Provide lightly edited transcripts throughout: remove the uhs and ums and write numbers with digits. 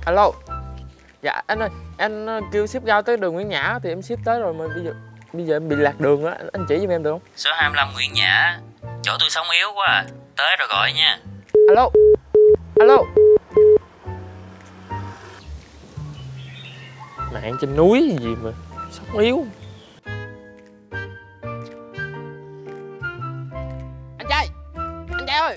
Alo. Dạ anh ơi, anh kêu ship rau tới đường Nguyễn Nhã thì em ship tới rồi mà bây giờ em bị lạc đường á, anh chỉ giùm em được không? Số 25 Nguyễn Nhã. Chỗ tôi sống yếu quá à. Tới rồi gọi nha. Alo. Alo. Mạng trên núi gì mà sống yếu. Anh trai ơi.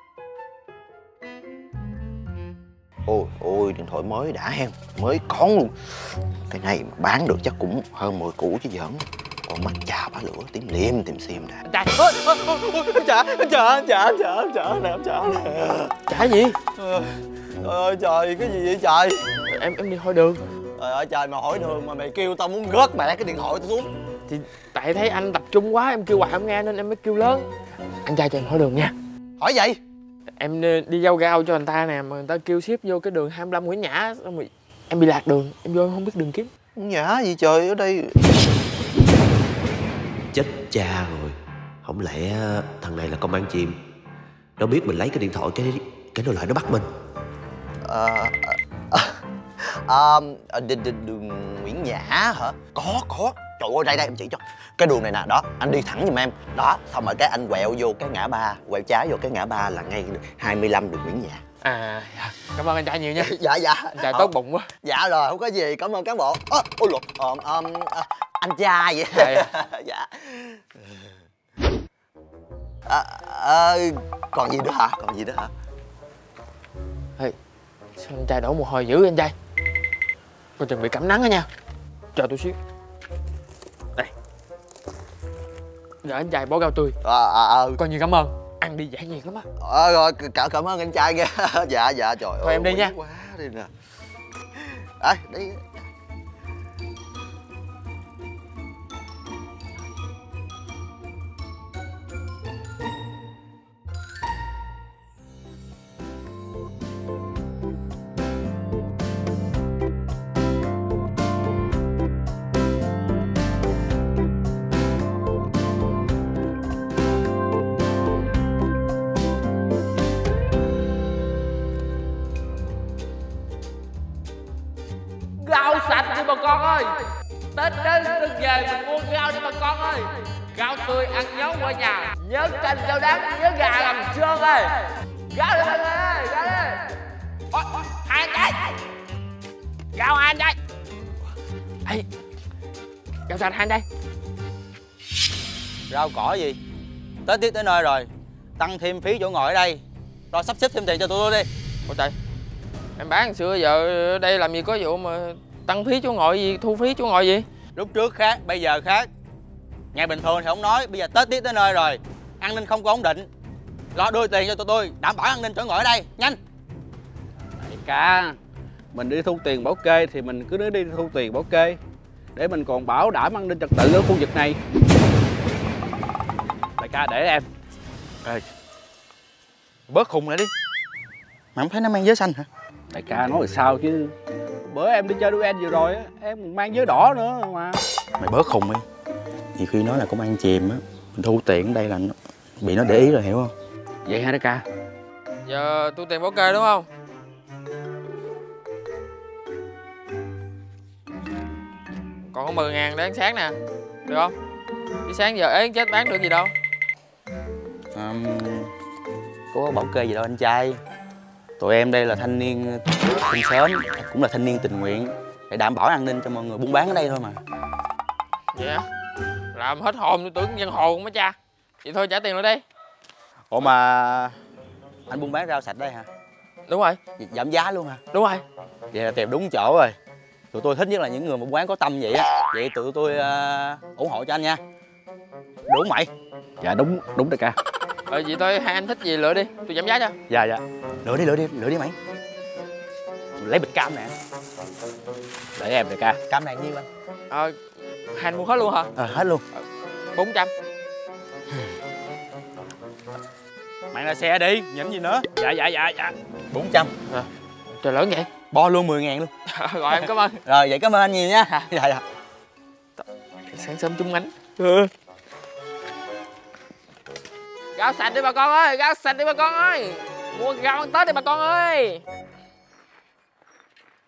Ôi điện thoại mới đã hen, mới con luôn. Cái này mà bán được chắc cũng hơn 10 củ chứ giỡn. Còn mắt chà bá lửa tím liêm tìm xiêm đã. Anh trai. Anh chả nè, em chả nè. Chả gì? Trời ơi trời, cái gì vậy trời? Em đi hỏi đường. Trời ơi trời, mà hỏi đường mà mày kêu tao muốn rớt mẹ cái điện thoại tao xuống. Thì tại thấy anh tập trung quá, em kêu hoài không nghe nên em mới kêu lớn. Anh trai cho em hỏi đường nha. Hỏi vậy? Em đi giao rau cho người ta nè, mà người ta kêu ship vô cái đường 25 Nguyễn Nhã, xong rồi em bị lạc đường, em vô em không biết đường kiếm. Nhã gì trời, ở đây Chết cha rồi. Không lẽ thằng này là công an chim? Nó biết mình lấy cái điện thoại, cái nó lại nó bắt mình. đường Nguyễn Nhã hả? Có. Trời ơi, đây em chỉ cho. Cái đường này nè, đó, anh đi thẳng giùm em. Đó, xong rồi cái anh quẹo vô cái ngã ba, quẹo trái vô cái ngã ba là ngay 25 đường Nguyễn Nhã. Dạ. Cảm ơn anh trai nhiều nha. Dạ. Anh trai tốt bụng quá. Dạ rồi, không có gì, cảm ơn cán bộ. Ôi lột, anh trai vậy. Dạ. Còn gì nữa hả? Ê, sao anh trai đổ mồ hôi dữ anh trai? Coi chừng bị cảm nắng đó nha. Chờ tôi xíu. Đây. Giờ anh trai bó rau tươi. Coi như cảm ơn. Ăn đi dễ nghiền lắm á. Rồi, cảm ơn anh trai nha. Dạ, trời ơi. Thôi em đi nha. Quá đi nè. Đây, đi. Rau sạch đi bà con ơi. Tết đến đừng về mình mua rau đi bà con ơi. Rau tươi ăn nhớ qua nhà. Nhớ canh rau đắng, nhớ gà làm xương ơi. Rau đi mọi người ơi, rau đi. Ôi, hai anh trai. Rau hai anh trai. Ê, rau sạch hai anh trai. Rau cỏ gì? Tết tiếp tới nơi rồi. Tăng thêm phí chỗ ngồi ở đây. Rồi sắp xếp thêm tiền cho tụi tôi đi. Ôi trời, em bán xưa giờ ở đây làm gì có vụ mà tăng phí chỗ ngồi gì, thu phí chỗ ngồi gì? Lúc trước khác, bây giờ khác. Ngày bình thường thì không nói, bây giờ Tết tiếp tới nơi rồi. An ninh không có ổn định. Lo đưa tiền cho tụi tôi, đảm bảo an ninh chỗ ngồi ở đây, nhanh. Đại ca, mình đi thu tiền bảo kê thì mình cứ đi thu tiền bảo kê để mình còn bảo đảm an ninh trật tự ở khu vực này. Đại ca để em. Ê, bớt khùng lại đi. Mà không thấy nó mang vớ xanh hả? Đại ca nói là sao chứ. Bữa em đi chơi Duel vừa rồi á, em còn mang vớ đỏ nữa mà. Mày bớt khùng đi. Nhiều khi nói là công an chìm á, mình thu tiền ở đây là bị nó để ý rồi, hiểu không? Vậy hả đại ca? Giờ thu tiền bảo kê đúng không? Còn có 10.000 để ăn sáng nè, được không? Đi sáng giờ ế chết bán được gì đâu. Có bảo kê gì đâu anh trai. Tụi em đây là thanh niên tình xóm, cũng là thanh niên tình nguyện để đảm bảo an ninh cho mọi người buôn bán ở đây thôi mà. Vậy hả? Làm hết hồn tôi tưởng dân hồ không á cha. Vậy thôi trả tiền lại đi. Ủa mà anh buôn bán rau sạch đây hả? Đúng rồi. Giảm giá luôn hả? Đúng rồi. Vậy là tìm đúng chỗ rồi. Tụi tôi thích nhất là những người buôn bán có tâm vậy á. Vậy tụi tôi ủng hộ cho anh nha. Đúng mày? Dạ đúng đại ca. Vậy thôi hai anh thích gì lựa đi, tôi giảm giá cho. Dạ. Lựa đi mày. Lấy bịch cam nè. Để em đại ca. Cam này nhiêu anh? Hai anh mua hết luôn hả? Hết luôn. 400. Mang ra xe đi, nhỉnh gì nữa. Dạ. 400. Trời lớn vậy. Bo luôn 10.000 luôn. Rồi em cảm ơn. Rồi vậy cảm ơn anh nhiều nha. Dạ. Sáng sớm trúng ánh. Rau sạch đi bà con ơi, rau sạch đi bà con ơi. Mua rau ăn Tết đi bà con ơi.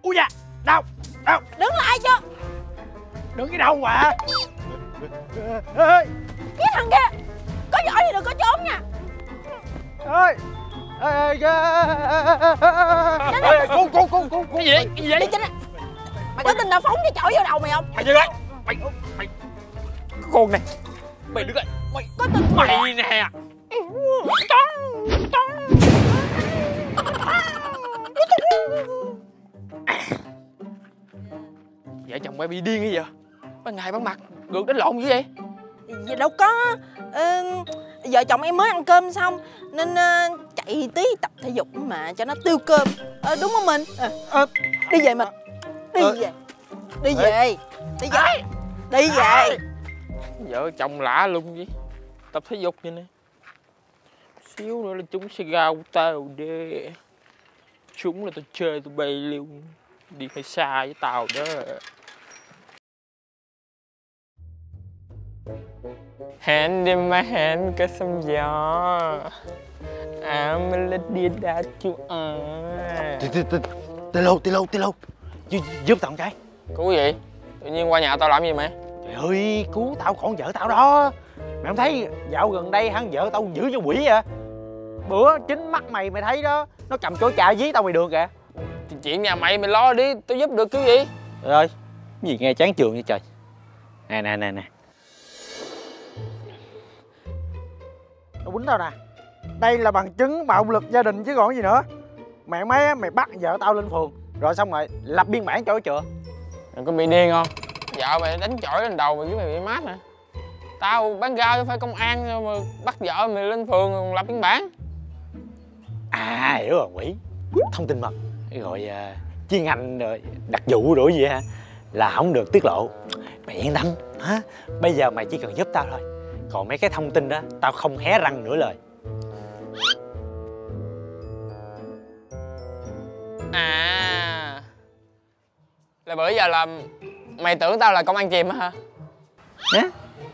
Ui da, đau, đau. Đứng lại cho. Đừng cái đâu mà. Cái thằng kia, có giỏi thì đừng có trốn nha. Ê, cu. Cái gì vậy? Cái gì vậy? Đi chính á. Mày có tin tao phóng cái chổi vô đầu mày không? Mày dừng lại. Mày cái con này. Mày đứng lại. Mày Có tin mày nè. Vợ chồng mày bị điên hay vậy? Ban ngày ban mặt ngược đến lộn dữ vậy? Vậy đâu có. Vợ chồng em mới ăn cơm xong nên chạy tí tập thể dục mà cho nó tiêu cơm. Đúng không mình? Đi về mình. Đi về. Đi về. Đi về. Đi về. Vợ chồng lạ lùng vậy? Tập thể dục vậy nè. Xíu nữa là chúng sẽ gao tao đê. Chúng là tao chơi tụi bay luôn. Đi phải xa với tao đó. Hẹn đi mà hẹn cái sông gió. Mình lên đi đã chú Tê lô. Giúp tao một cái. Cứu gì? Tự nhiên qua nhà tao làm gì mày? Trời ơi, cứu tao con vợ tao đó. Mày không thấy dạo gần đây hắn vợ tao dữ như quỷ vậy? Bữa chính mắt mày thấy đó. Nó cầm chổi chà dí tao ngoài đường kìa. Thì chuyện nhà mày lo đi, tao giúp được kiểu gì? Trời ơi, cái gì nghe chán trường vậy trời. Nè. Nó quýnh tao nè. Đây là bằng chứng bạo lực gia đình chứ còn gì nữa. Mẹ mấy mày bắt vợ tao lên phường rồi xong rồi lập biên bản cho chữa. Mày có bị điên không? Vợ mày đánh chổi lên đầu mày với mày bị mát hả? Tao bán rau chứ phải công an đâu mà bắt vợ mày lên phường lập biên bản. À hiểu rồi quỷ. Thông tin mật gọi chuyên ngành rồi đặc vụ rồi gì hả? Là không được tiết lộ. Mày yên tâm hả? Bây giờ mày chỉ cần giúp tao thôi. Còn mấy cái thông tin đó tao không hé răng nửa lời. À, là bữa giờ là mày tưởng tao là công an chìm hả? Hả?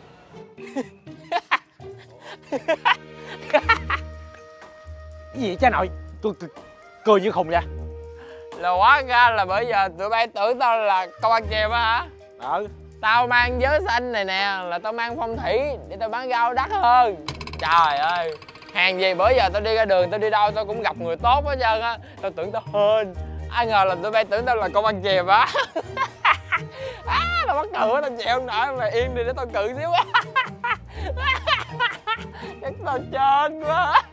Cái gì vậy cha nội? Cười như khùng vậy. Là hóa ra là bữa giờ tụi bay tưởng tao là công an chìm hả? Tao mang vớ xanh này nè, là tao mang phong thủy để tao bán rau đắt hơn. Trời ơi, hàng gì bữa giờ tao đi ra đường, tao đi đâu tao cũng gặp người tốt hết trơn á. Tao tưởng tao hên, ai ngờ là tụi bay tưởng tao là công an chìm á. Tao mắc cười quá, tao chịu không nổi. Mày yên đi để tao cự xíu. Chắc tao chết quá.